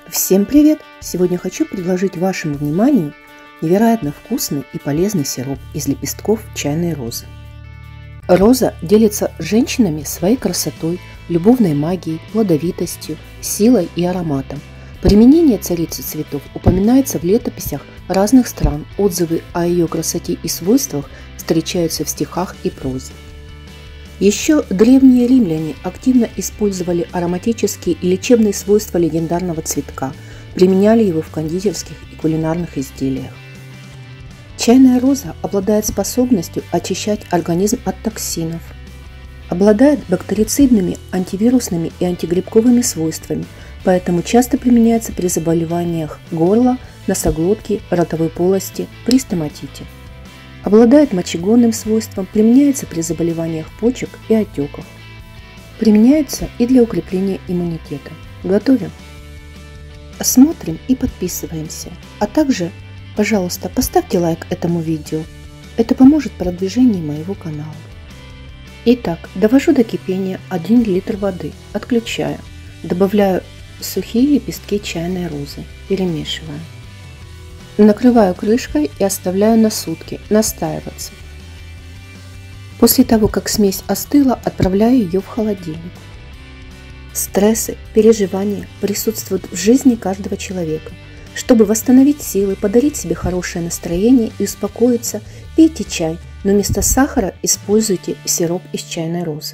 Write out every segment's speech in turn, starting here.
Всем привет! Сегодня хочу предложить вашему вниманию невероятно вкусный и полезный сироп из лепестков чайной розы. Роза делится с женщинами своей красотой, любовной магией, плодовитостью, силой и ароматом. Применение царицы цветов упоминается в летописях разных стран, отзывы о ее красоте и свойствах встречаются в стихах и прозе. Еще древние римляне активно использовали ароматические и лечебные свойства легендарного цветка, применяли его в кондитерских и кулинарных изделиях. Чайная роза обладает способностью очищать организм от токсинов, обладает бактерицидными, антивирусными и антигрибковыми свойствами, поэтому часто применяется при заболеваниях горла, носоглотки, ротовой полости, при стоматите. Обладает мочегонным свойством, применяется при заболеваниях почек и отеках. Применяется и для укрепления иммунитета. Готовим. Смотрим и подписываемся. А также, пожалуйста, поставьте лайк этому видео. Это поможет продвижению моего канала. Итак, довожу до кипения 1 литр воды. Отключаю. Добавляю сухие лепестки чайной розы. Перемешиваю. Накрываю крышкой и оставляю на сутки настаиваться. После того, как смесь остыла, отправляю ее в холодильник. Стрессы, переживания присутствуют в жизни каждого человека. Чтобы восстановить силы, подарить себе хорошее настроение и успокоиться, пейте чай, но вместо сахара используйте сироп из чайной розы.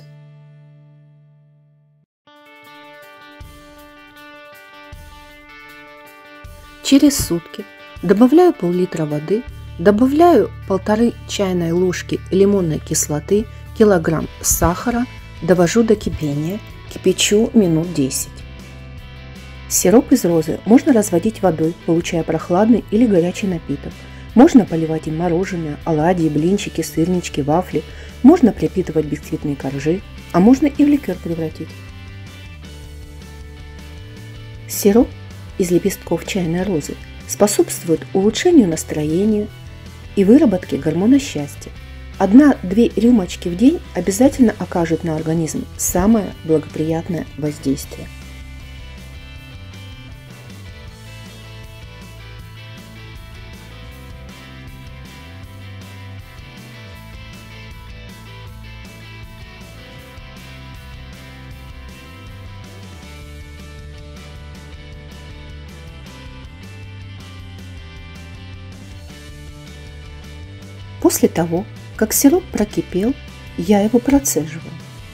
Через сутки добавляю пол-литра воды, добавляю 1,5 чайной ложки лимонной кислоты, килограмм сахара, довожу до кипения, кипячу минут 10. Сироп из розы можно разводить водой, получая прохладный или горячий напиток. Можно поливать им мороженое, оладьи, блинчики, сырнички, вафли. Можно пропитывать бисквитные коржи, а можно и в ликер превратить. Сироп из лепестков чайной розы способствует улучшению настроения и выработке гормона счастья. 1-2 рюмочки в день обязательно окажут на организм самое благоприятное воздействие. После того, как сироп прокипел, я его процеживаю.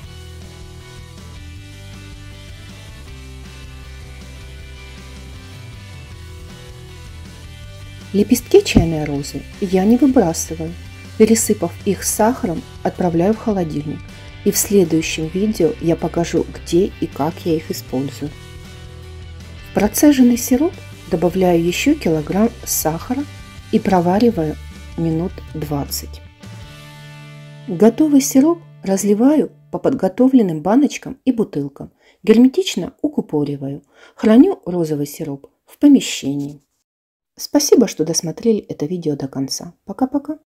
Лепестки чайной розы я не выбрасываю. Пересыпав их сахаром, отправляю в холодильник. И в следующем видео я покажу, где и как я их использую. В процеженный сироп добавляю еще килограмм сахара и провариваю минут 20. Готовый сироп разливаю по подготовленным баночкам и бутылкам. Герметично укупориваю. Храню розовый сироп в помещении. Спасибо, что досмотрели это видео до конца. Пока-пока.